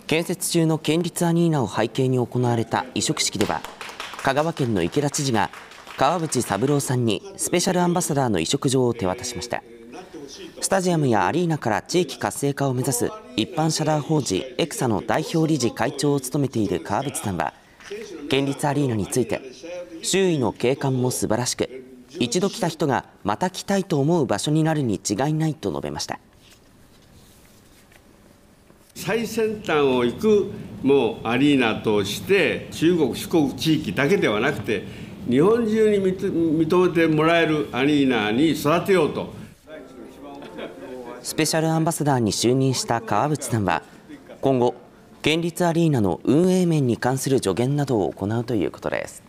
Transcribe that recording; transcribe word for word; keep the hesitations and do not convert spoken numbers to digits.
建設中の県立アリーナを背景に行われた委嘱式では、香川県の池田知事が川淵三郎さんにスペシャルアンバサダーの委嘱状を手渡しました。スタジアムやアリーナから地域活性化を目指す一般社団法人エクサの代表理事会長を務めている川淵さんは、県立アリーナについて周囲の景観も素晴らしく、一度来た人がまた来たいと思う場所になるに違いないと述べました。 最先端を行くもうアリーナとして、中国、四国地域だけではなくて、日本中に認めてもらえるアリーナに育てようと。 スペシャルアンバサダーに就任した川淵さんは、今後、県立アリーナの運営面に関する助言などを行うということです。